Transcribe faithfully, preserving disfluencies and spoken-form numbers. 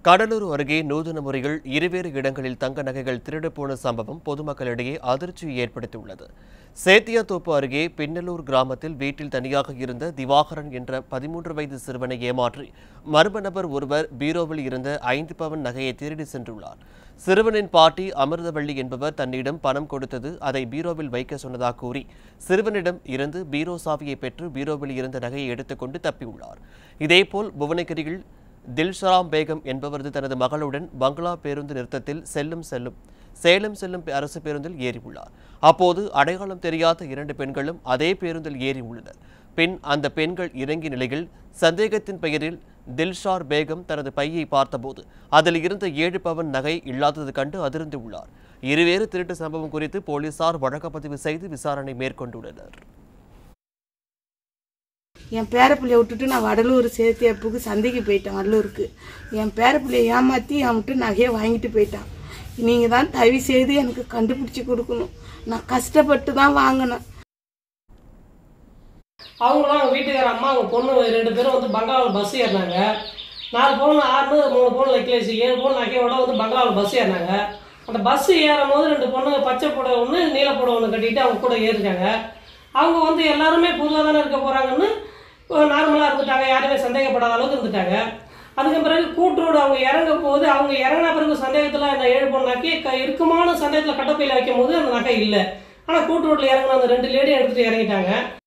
கடலூர் அருகே நூதன முறையில் இருவேறு இடங்களில் தங்க நகைகள் திருடு போன சம்பவம் பொதுமக்களிடையே அதிர்ச்சியை ஏற்படுத்தியுள்ளது. சேத்தியாத்தோப்பு அருகே பின்னலூர் கிராமத்தில் வீட்டில் தனியாக இருந்த திவாகரன் என்ற பதிமூன்று வயது சிறுவனை ஏமாற்றி மர்ம நபர் ஒருவர் பீரோவில் இருந்த ஐந்து பவன் நகையை திருடி சென்றுள்ளார். சிறுவனின் பாட்டி அமிர்தவள்ளி என்பவர் தன்னிடம் பணம் கொடுத்தது அதை பீரோவில் வைக்க சொன்னதாக கூறி சிறுவனிடம் இருந்து பீரோ சாவியை பெற்று பீரோவில் இருந்த நகையை எடுத்துக்கொண்டு தப்பியுள்ளார். இதேபோல் புவனகிரியில் தில்ஷராம் பேகம் என்பவரது தனது மகளுடன் பங்களா பேருந்து நிறுத்தத்தில் செல்லும் செல்லும் சேலம் செல்லும் அரசு பேருந்தில் ஏறியுள்ளார். அப்போது அடையாளம் தெரியாத இரண்டு பெண்களும் அதே பேருந்தில் ஏறி உள்ளனர். பின் அந்த பெண்கள் இறங்கிய நிலையில் சந்தேகத்தின் பெயரில் தில்ஷார் பேகம் தனது பையை பார்த்தபோது அதில் இருந்த ஏழு பவன் நகை இல்லாதது கண்டு அதிர்ந்துள்ளார். இருவேறு திருட்டு சம்பவம் குறித்து போலீசார் வழக்குப்பதிவு செய்து விசாரணை மேற்கொண்டுள்ளனர். என் பேரப்பிள்ளைய விட்டுட்டு நான் வடலூர் சேத்தியாப்புக்கு சந்தைக்கு போயிட்டேன். வடலூருக்கு என் பேரப்பிள்ளைய ஏமாற்றி என் விட்டு நகையை வாங்கிட்டு போயிட்டான். நீங்கள் தான் தயவு செய்து எனக்கு கண்டுபிடிச்சி கொடுக்கணும். நான் கஷ்டப்பட்டு தான் வாங்கினேன். அவங்களும் அவங்க வீட்டுக்கார அம்மா அவங்க பொண்ணு ரெண்டு பேரும் வந்து பங்களாவில் பஸ் ஏறினாங்க. நாலு பவுன் ஆறு மூணு பவுன் நெக்லேஸ் ஏழு பவுன் நகையோட வந்து பங்களாவில் பஸ் ஏறினாங்க. அந்த பஸ் ஏறும் போது ரெண்டு பொண்ணு பச்சை புடவை ஒன்று நீல புடவை ஒன்று கட்டிட்டு அவங்க கூட ஏறிட்டாங்க. அவங்க வந்து எல்லாருமே புதுவாக தானே இருக்க போகிறாங்கன்னு நார்மலாக இருந்துட்டாங்க. யாருமே சந்தேகப்படாத அளவுக்கு இருந்துட்டாங்க. அதுக்கு பிறகு கூட்டுரோடு அவங்க இறங்க போது அவங்க இறங்கின பிறகு சந்தேகத்தில் என்ன ஏழு பொண்ணு நகை இருக்குமான சந்தேகத்தில் கட்டப்பையில் வைக்கும் போது அந்த நகை இல்லை. ஆனால் கூட்டுரோட்டில் இறங்கின அந்த ரெண்டு லேடியும் எடுத்துகிட்டு இறங்கிட்டாங்க.